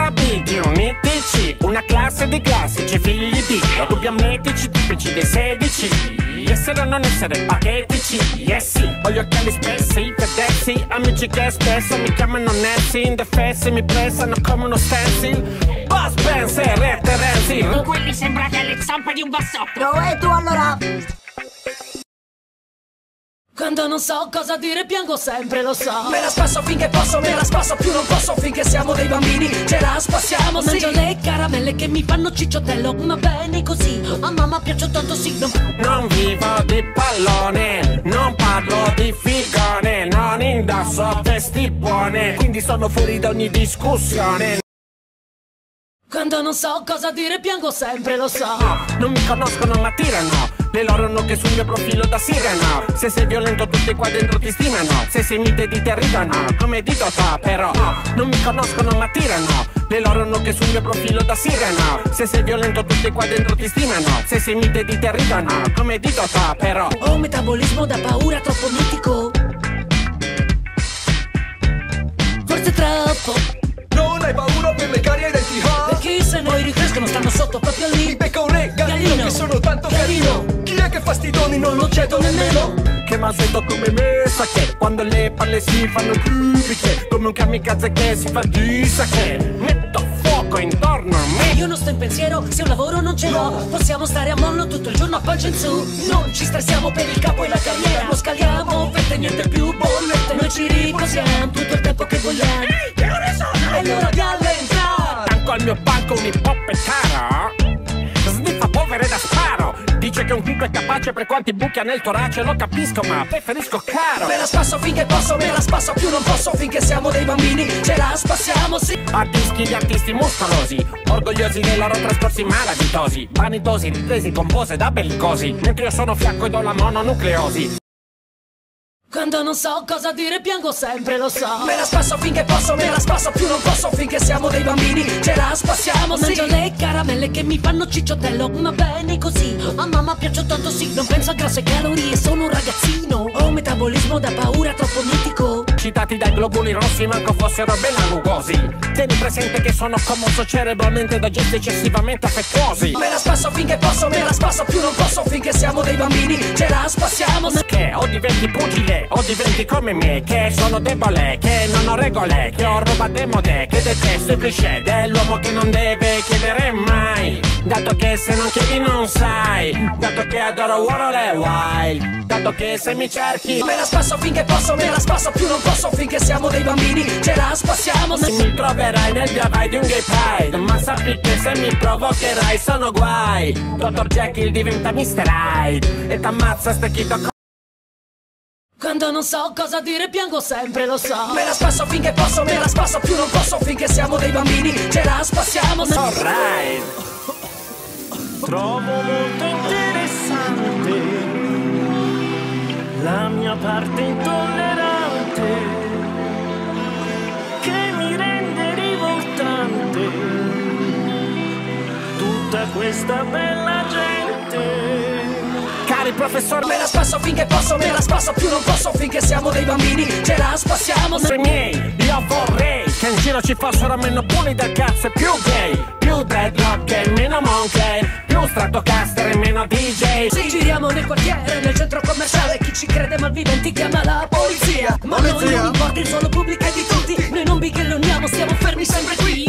A, B, D, uniti C, una classe di classici, figli di Dio, dubbi ammetici, tipici dei 16. Essere o non essere patetici, yes sì. Ho gli occhiali spessi, pedessi, amici che spesso mi chiamano Nancy, indefessi, mi pressano come uno stencil. Buzz Spencer e Terence Hill. Quelli sembrate le zampe di un bassotto. No, e tu allora? Quando non so cosa dire piango sempre, lo so. Me la spasso finché posso, me la spasso più non posso finché siamo dei bambini. Ce la spassiamo, sì. Mangio le caramelle che mi fanno cicciottello, ma bene così. A mamma piaccio tanto, sì. Non vivo di pallone, non parlo di figone, non indosso vesti buone, quindi sono fuori da ogni discussione. Quando non so cosa dire piango sempre, lo so. Non mi conoscono ma tirano le loro nuche sul mio profilo da sireno. Se sei violento tutti qua dentro ti stimano, se sei mite di te ridono come di Totò. Però non mi conoscono ma tirano le loro nuche sul mio profilo da sireno. Se sei violento tutti qua dentro ti stimano, se sei mite di te ridono come di Totò. Però ho un metabolismo da paura troppo mitico, forse troppo. Non hai paura per le carie del T-Hub? E chi se noi ricrescono stanno sotto proprio lì. Il pecore, gallino, che sono tanto carino. Chi è che fa sti doni? Non lo cedo nemmeno. che mansueto come me sa che quando le palle si fanno pubbliche, come un kamikaze che si fa di sake, metto fuoco intorno a me. Io non sto in pensiero, se un lavoro non ce l'ho, possiamo stare a mollo tutto il giorno a pancia in su. Non ci stressiamo per il capo e la carriera, non scaliamo fette, niente più bollette. Noi ci riposiamo tutto il tempo che vogliamo. Ehi, che ore sono? È l'ora di allentare. Tanco al mio palco un hip hop è caro, sniffa polvere da sparo. Dice che un tipo è capace per quanti buchi ha nel torace, lo capisco ma preferisco caro. Me la spasso finché posso, me la spasso più non posso finché siamo dei bambini, ce la spassiamo sì. A dischi di artisti muscolosi, orgogliosi dei loro trascorsi malavitosi, vanitosi, ripresi con pose da bellicosi, mentre io sono fiacco e do la mononucleosi. Quando non so cosa dire piango sempre, lo so. Me la spasso finché posso, me la spasso più non posso finché siamo dei bambini, ce la spassiamo sì. Mangio le caramelle che mi fanno cicciottello, ma bene così. A mamma piaccio tanto sì, non penso a grasso e calorie, sono un ragazzino. Ho un metabolismo da paura troppo mitico, Citati dai globuli rossi manco fossero belarugosi. Tieni presente che sono commosso cerebralmente da gesti eccessivamente affettuosi. Me la spasso finché posso, me la spasso più non posso finché siamo dei bambini, ce la spassiamo sì. Che o diventi pugile o diventi come me, che sono debole, che non ho regole, che ho roba demode, che detesto il cliché dell'uomo che non deve chiedere mai, dato che se non chiedi non sai, dato che adoro Warhol e Wild, dato che se mi cerchi. Me la spasso finché posso, me la spasso più non posso finché siamo dei bambini, ce la spassiamo sì. Mi troverai nel via vai di un gay pride, ma sappi che se mi provocherai sono guai. Dottor Jekyll diventa Mr. Hyde e t'ammazza stecchito. quando non so cosa dire piango sempre, lo so. Me la spasso finché posso, me la spasso più non posso finché siamo dei bambini, ce la spassiamo sì. Alright. Trovo molto interessante la mia parte intollerante che mi rende rivoltante tutta questa bella gente. Cari professor, me la spasso finché posso, me la spasso più non posso finché siamo dei bambini, ce la spassiamo sì. miei, io vorrei che in giro ci fossero meno bulli del cazzo e più gay, più deadlock e meno monkey, più Stratocaster e meno DJ. Sì, giriamo nel quartiere, nel centro commerciale, chi ci crede malviventi chiama la polizia. Ma noi non importa, il suolo pubblico è di tutti, noi non bighelloniamo, stiamo fermi sempre qui.